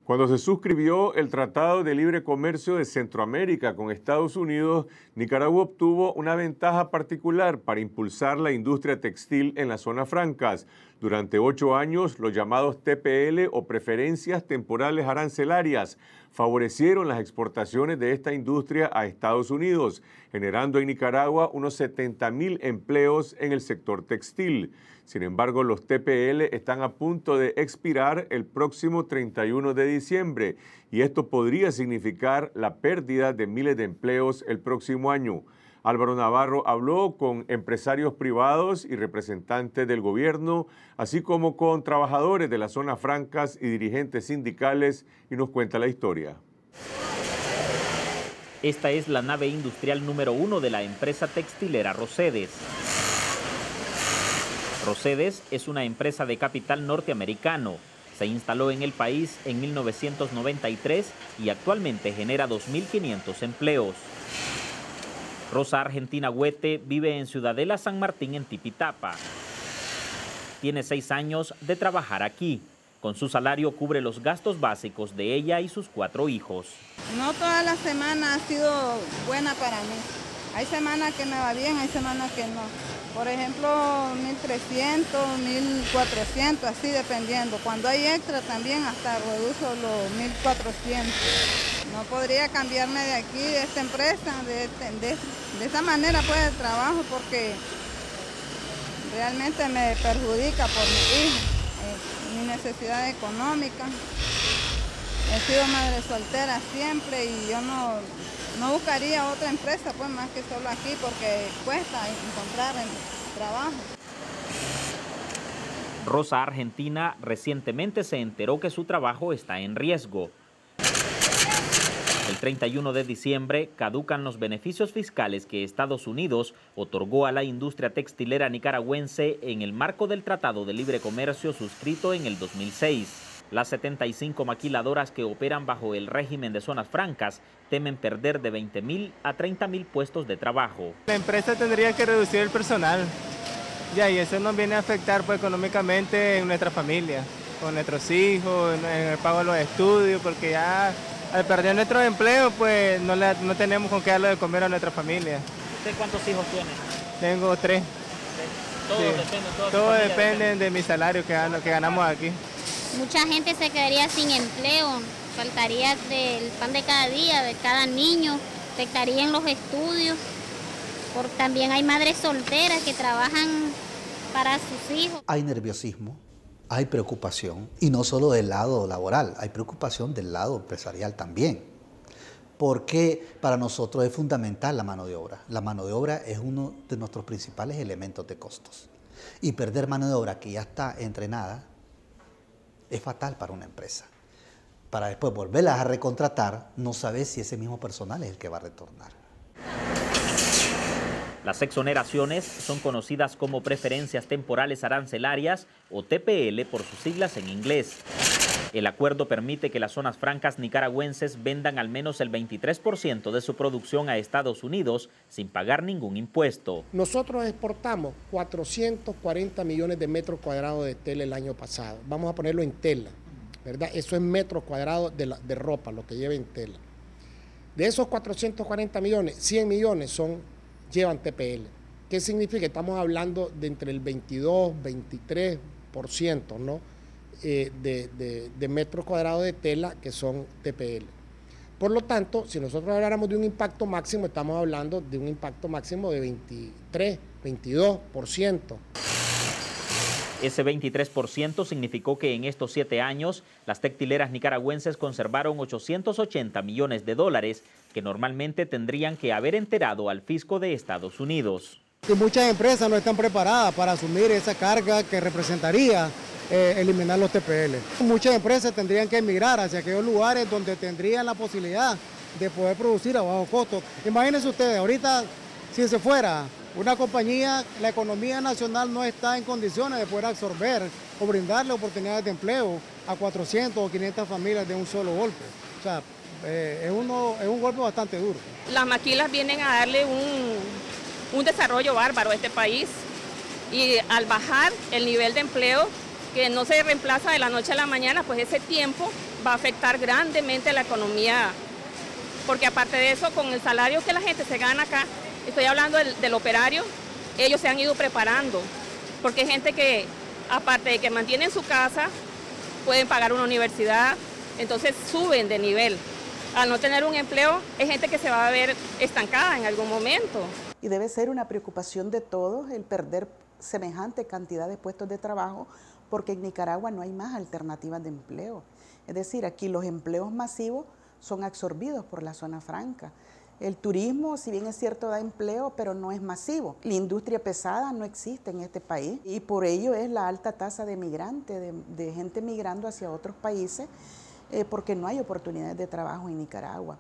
Cuando se suscribió el Tratado de Libre Comercio de Centroamérica con Estados Unidos, Nicaragua obtuvo una ventaja particular para impulsar la industria textil en las zonas francas. Durante 8 años, los llamados TPL o preferencias temporales arancelarias favorecieron las exportaciones de esta industria a Estados Unidos, generando en Nicaragua unos 70,000 empleos en el sector textil. Sin embargo, los TPL están a punto de expirar el próximo 31 de diciembre y esto podría significar la pérdida de miles de empleos el próximo año. Álvaro Navarro habló con empresarios privados y representantes del gobierno, así como con trabajadores de las zonas francas y dirigentes sindicales, y nos cuenta la historia. Esta es la nave industrial número 1 de la empresa textilera Rosedes. Rosedes es una empresa de capital norteamericano. Se instaló en el país en 1993 y actualmente genera 2.500 empleos. Rosa Argentina Huete vive en Ciudadela San Martín, en Tipitapa. Tiene 6 años de trabajar aquí. Con su salario cubre los gastos básicos de ella y sus 4 hijos. No toda la semana ha sido buena para mí. Hay semanas que me va bien, hay semanas que no. Por ejemplo, 1.300, 1.400, así dependiendo. Cuando hay extra también hasta reduzo los 1.400. No podría cambiarme de aquí, de esta empresa, de esa manera pues de trabajo, porque realmente me perjudica por mi hija, mi necesidad económica. He sido madre soltera siempre y yo no buscaría otra empresa pues más que solo aquí, porque cuesta encontrar trabajo. Rosa Argentina recientemente se enteró que su trabajo está en riesgo. El 31 de diciembre caducan los beneficios fiscales que Estados Unidos otorgó a la industria textilera nicaragüense en el marco del Tratado de Libre Comercio suscrito en el 2006. Las 75 maquiladoras que operan bajo el régimen de zonas francas temen perder de 20,000 a 30,000 puestos de trabajo. La empresa tendría que reducir el personal, y eso nos viene a afectar pues, económicamente en nuestra familia, con nuestros hijos, en el pago de los estudios, porque ya al perder nuestros empleos pues no tenemos con qué darle de comer a nuestra familia. ¿Usted cuántos hijos tiene? Tengo 3. Todos dependen de mi salario que ganamos aquí. Mucha gente se quedaría sin empleo, faltaría del pan de cada día, de cada niño, afectarían los estudios. También hay madres solteras que trabajan para sus hijos. Hay nerviosismo, hay preocupación, y no solo del lado laboral, hay preocupación del lado empresarial también. Porque para nosotros es fundamental la mano de obra. La mano de obra es uno de nuestros principales elementos de costos. Y perder mano de obra que ya está entrenada es fatal para una empresa. Para después volverlas a recontratar, no sabes si ese mismo personal es el que va a retornar. Las exoneraciones son conocidas como preferencias temporales arancelarias o TPL por sus siglas en inglés. El acuerdo permite que las zonas francas nicaragüenses vendan al menos el 23% de su producción a Estados Unidos sin pagar ningún impuesto. Nosotros exportamos 440 millones de metros cuadrados de tela el año pasado. Vamos a ponerlo en tela, ¿verdad? Eso es metros cuadrados de ropa, lo que lleva en tela. De esos 440 millones, 100 millones llevan TPL. ¿Qué significa? Estamos hablando de entre el 22, 23%, ¿no? De metros cuadrados de tela que son TPL. Por lo tanto, si nosotros habláramos de un impacto máximo, estamos hablando de un impacto máximo de 23, 22%. Ese 23% significó que en estos 7 años las textileras nicaragüenses conservaron 880 millones de dólares que normalmente tendrían que haber enterado al fisco de Estados Unidos. Y muchas empresas no están preparadas para asumir esa carga que representaría eliminar los TPL. Muchas empresas tendrían que emigrar hacia aquellos lugares donde tendrían la posibilidad de poder producir a bajo costo. Imagínense ustedes, ahorita si se fuera una compañía, la economía nacional no está en condiciones de poder absorber o brindarle oportunidades de empleo a 400 o 500 familias de un solo golpe. O sea, es un golpe bastante duro. Las maquilas vienen a darle un desarrollo bárbaro a este país y al bajar el nivel de empleo, que no se reemplaza de la noche a la mañana, pues ese tiempo va a afectar grandemente a la economía, porque aparte de eso, con el salario que la gente se gana acá, estoy hablando del operario, ellos se han ido preparando, porque hay gente que, aparte de que mantienen su casa, pueden pagar una universidad, entonces suben de nivel. Al no tener un empleo, hay gente que se va a ver estancada en algún momento. Y debe ser una preocupación de todos el perder semejante cantidad de puestos de trabajo, porque en Nicaragua no hay más alternativas de empleo. Es decir, aquí los empleos masivos son absorbidos por la zona franca. El turismo, si bien es cierto, da empleo, pero no es masivo. La industria pesada no existe en este país y por ello es la alta tasa de migrantes, de gente migrando hacia otros países, porque no hay oportunidades de trabajo en Nicaragua.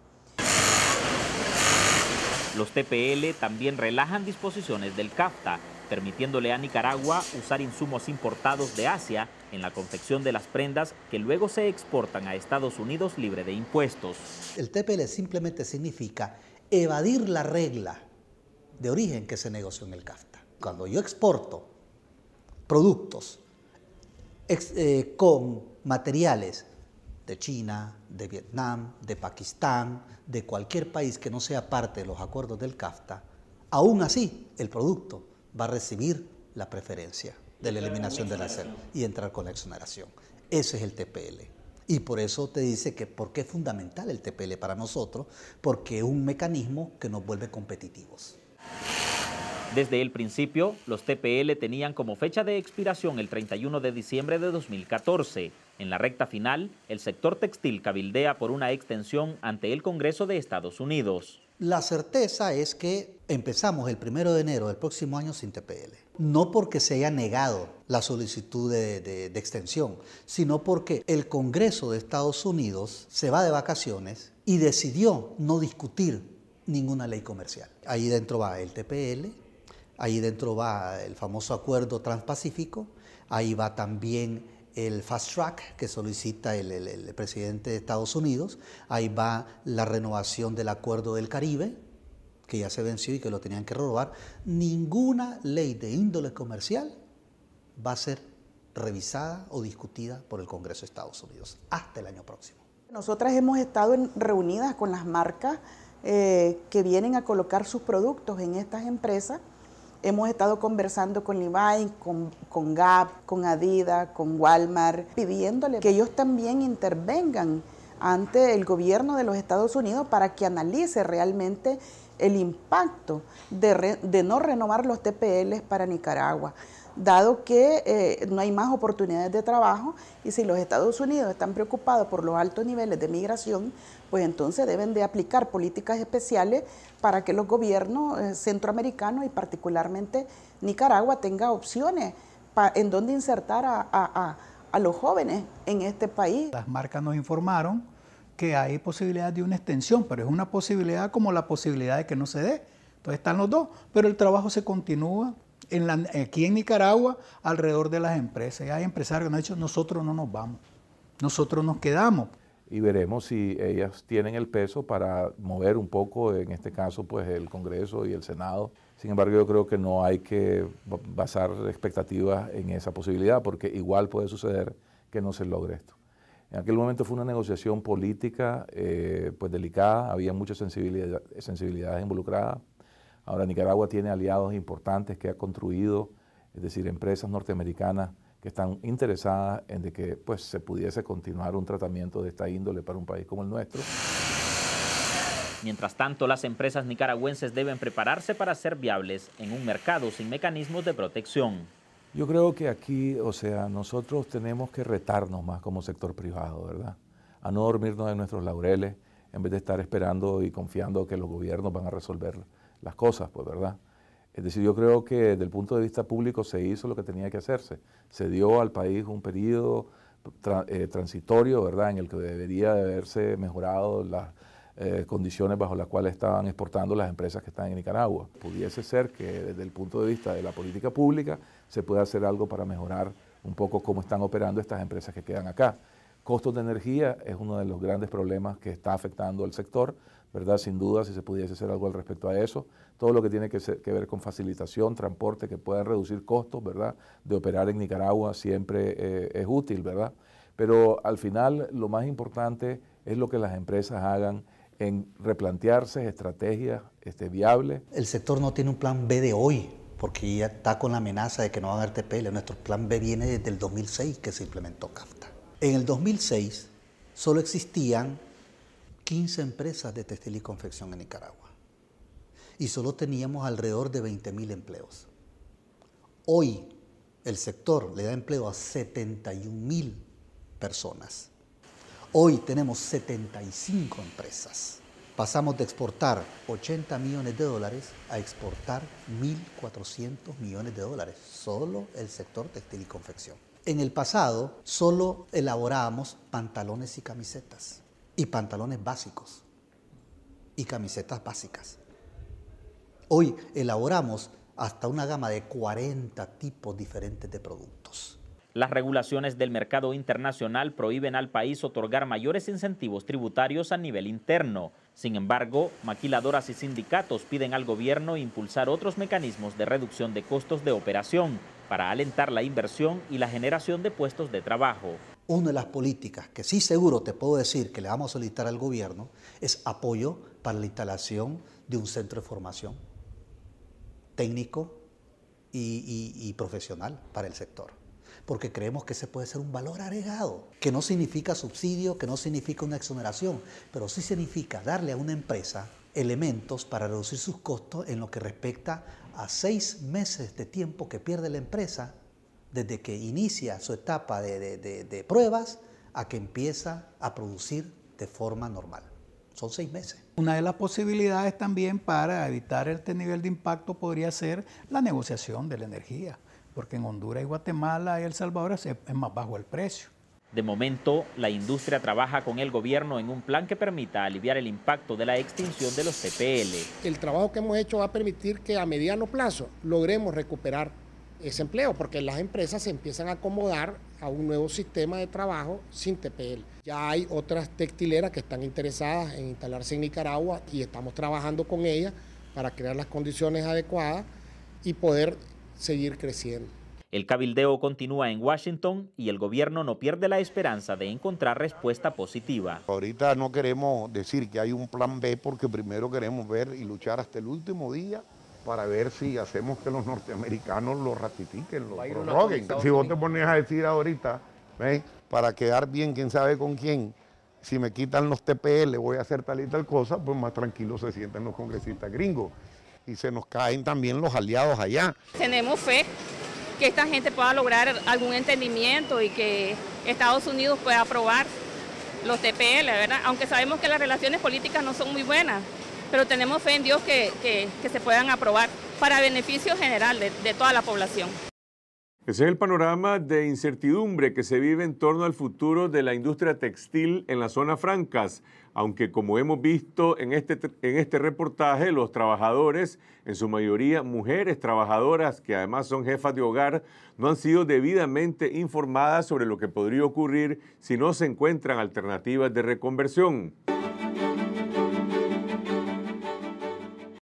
Los TPL también relajan disposiciones del CAFTA, permitiéndole a Nicaragua usar insumos importados de Asia en la confección de las prendas que luego se exportan a Estados Unidos libre de impuestos. El TPL simplemente significa evadir la regla de origen que se negoció en el CAFTA. Cuando yo exporto productos con materiales de China, de Vietnam, de Pakistán, de cualquier país que no sea parte de los acuerdos del CAFTA, aún así el producto va a recibir la preferencia de la eliminación del arancel y entrar con la exoneración. Ese es el TPL. Y por eso te dice que por qué es fundamental el TPL para nosotros, porque es un mecanismo que nos vuelve competitivos. Desde el principio, los TPL tenían como fecha de expiración el 31 de diciembre de 2014. En la recta final, el sector textil cabildea por una extensión ante el Congreso de Estados Unidos. La certeza es que empezamos el 1 de enero del próximo año sin TPL. No porque se haya negado la solicitud de extensión, sino porque el Congreso de Estados Unidos se va de vacaciones y decidió no discutir ninguna ley comercial. Ahí dentro va el TPL, ahí dentro va el famoso acuerdo transpacífico, ahí va también el fast track que solicita el presidente de Estados Unidos, ahí va la renovación del acuerdo del Caribe, que ya se venció y que lo tenían que renovar. Ninguna ley de índole comercial va a ser revisada o discutida por el Congreso de Estados Unidos hasta el año próximo. Nosotras hemos estado reunidas con las marcas que vienen a colocar sus productos en estas empresas. Hemos estado conversando con Levi's, con Gap, con Adidas, con Walmart, pidiéndole que ellos también intervengan ante el gobierno de los Estados Unidos para que analice realmente el impacto de no renovar los TPL para Nicaragua, dado que no hay más oportunidades de trabajo y si los Estados Unidos están preocupados por los altos niveles de migración, pues entonces deben de aplicar políticas especiales para que los gobiernos centroamericanos y particularmente Nicaragua tenga opciones en donde insertar a los jóvenes en este país. Las marcas nos informaron que hay posibilidad de una extensión, pero es una posibilidad como la posibilidad de que no se dé. Entonces están los dos, pero el trabajo se continúa aquí en Nicaragua alrededor de las empresas. Y hay empresarios que nos han dicho, nosotros no nos vamos, nosotros nos quedamos. Y veremos si ellas tienen el peso para mover un poco, en este caso, pues el Congreso y el Senado. Sin embargo, yo creo que no hay que basar expectativas en esa posibilidad, porque igual puede suceder que no se logre esto. En aquel momento fue una negociación política pues delicada, había muchas sensibilidades involucradas. Ahora Nicaragua tiene aliados importantes que ha construido, es decir, empresas norteamericanas que están interesadas en de que pues, se pudiese continuar un tratamiento de esta índole para un país como el nuestro. Mientras tanto, las empresas nicaragüenses deben prepararse para ser viables en un mercado sin mecanismos de protección. Yo creo que aquí, o sea, nosotros tenemos que retarnos más como sector privado, ¿verdad? A no dormirnos en nuestros laureles en vez de estar esperando y confiando que los gobiernos van a resolver las cosas, pues, ¿verdad? Es decir, yo creo que desde el punto de vista público se hizo lo que tenía que hacerse. Se dio al país un periodo transitorio, ¿verdad?, en el que debería de haberse mejorado las condiciones bajo las cuales estaban exportando las empresas que están en Nicaragua. Pudiese ser que desde el punto de vista de la política pública se pueda hacer algo para mejorar un poco cómo están operando estas empresas que quedan acá. Costos de energía es uno de los grandes problemas que está afectando al sector, ¿verdad? Sin duda, si se pudiese hacer algo al respecto a eso. Todo lo que tiene que ver con facilitación, transporte, que puedan reducir costos, ¿verdad?, de operar en Nicaragua siempre es útil, ¿verdad? Pero al final lo más importante es lo que las empresas hagan en replantearse estrategias viables. El sector no tiene un plan B de hoy, porque ya está con la amenaza de que no va a haber TPL. Nuestro plan B viene desde el 2006 que se implementó CAFTA. En el 2006 solo existían 15 empresas de textil y confección en Nicaragua y solo teníamos alrededor de 20.000 empleos. Hoy el sector le da empleo a 71.000 personas. Hoy tenemos 75 empresas. Pasamos de exportar 80 millones de dólares a exportar 1.400 millones de dólares, solo el sector textil y confección. En el pasado solo elaborábamos pantalones y camisetas, y pantalones básicos, y camisetas básicas. Hoy elaboramos hasta una gama de 40 tipos diferentes de productos. Las regulaciones del mercado internacional prohíben al país otorgar mayores incentivos tributarios a nivel interno. Sin embargo, maquiladoras y sindicatos piden al gobierno impulsar otros mecanismos de reducción de costos de operación para alentar la inversión y la generación de puestos de trabajo. Una de las políticas que sí seguro te puedo decir que le vamos a solicitar al gobierno es apoyo para la instalación de un centro de formación técnico y profesional para el sector. Porque creemos que ese puede ser un valor agregado, que no significa subsidio, que no significa una exoneración, pero sí significa darle a una empresa elementos para reducir sus costos en lo que respecta a 6 meses de tiempo que pierde la empresa desde que inicia su etapa de pruebas a que empieza a producir de forma normal. Son 6 meses. Una de las posibilidades también para evitar este nivel de impacto podría ser la negociación de la energía, porque en Honduras y Guatemala y El Salvador es más bajo el precio. De momento, la industria trabaja con el gobierno en un plan que permita aliviar el impacto de la extinción de los TPL. El trabajo que hemos hecho va a permitir que a mediano plazo logremos recuperar ese empleo, porque las empresas se empiezan a acomodar a un nuevo sistema de trabajo sin TPL. Ya hay otras textileras que están interesadas en instalarse en Nicaragua y estamos trabajando con ellas para crear las condiciones adecuadas y poder seguir creciendo. El cabildeo continúa en Washington y el gobierno no pierde la esperanza de encontrar respuesta positiva. Ahorita no queremos decir que hay un plan B porque primero queremos ver y luchar hasta el último día para ver si hacemos que los norteamericanos lo ratifiquen, lo prorroguen. Si vos te pones a decir ahorita, ¿ves? Para quedar bien quién sabe con quién, si me quitan los TPL voy a hacer tal y tal cosa, pues más tranquilos se sienten los congresistas gringos. Y se nos caen también los aliados allá. Tenemos fe que esta gente pueda lograr algún entendimiento y que Estados Unidos pueda aprobar los TPL, ¿verdad? Aunque sabemos que las relaciones políticas no son muy buenas, pero tenemos fe en Dios que se puedan aprobar para beneficio general de toda la población. Ese es el panorama de incertidumbre que se vive en torno al futuro de la industria textil en las zonas francas, aunque como hemos visto en este reportaje, los trabajadores, en su mayoría mujeres trabajadoras que además son jefas de hogar, no han sido debidamente informadas sobre lo que podría ocurrir si no se encuentran alternativas de reconversión.